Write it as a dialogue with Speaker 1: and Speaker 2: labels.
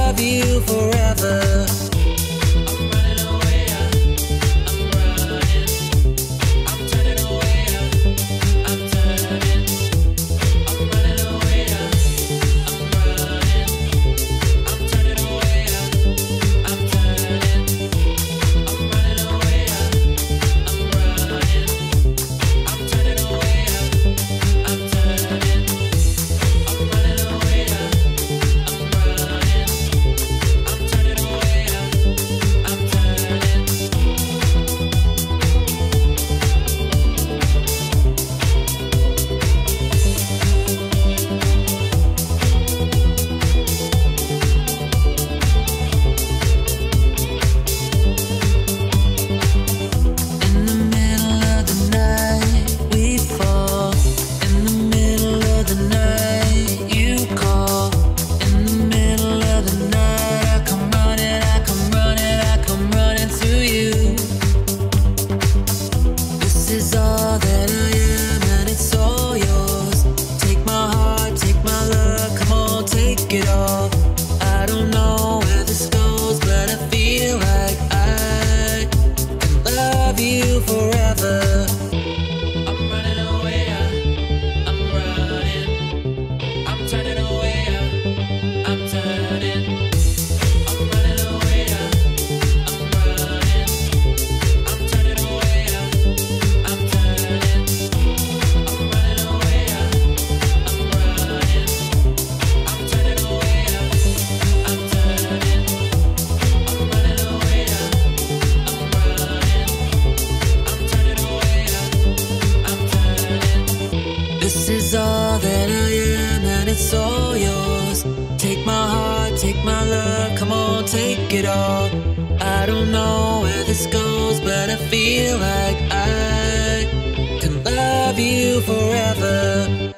Speaker 1: love you forever. I'm running away, I'm running. I'm turning away, I'm turning. I'm running away, I'm running. I'm turning away, I'm turning. I'm running away, I'm running. I'm turning away, I'm turning. I'm running away, I'm running. I'm turning away, I'm turning. In the middle of the night, we fall. In the middle of the night, you call. In the middle of the night, I come running, I come running, I come running to you. This is all that I am, and it's all yours. Take my heart, take my love, come on, take it all. I don't know where this goes, but I feel like I can love you forever. I'm running away, I'm running. I'm turning away, I'm turning. I'm running away, I'm running. I'm turning away, I'm turning. I'm running away, I'm running. I'm turning away, I'm turning. I'm running away, I'm running. I'm turning away, I'm turning. This is all that I am, and it's all yours. Take my heart, take my love, come on, take it all. I don't know where this goes, but I feel like I can love you forever.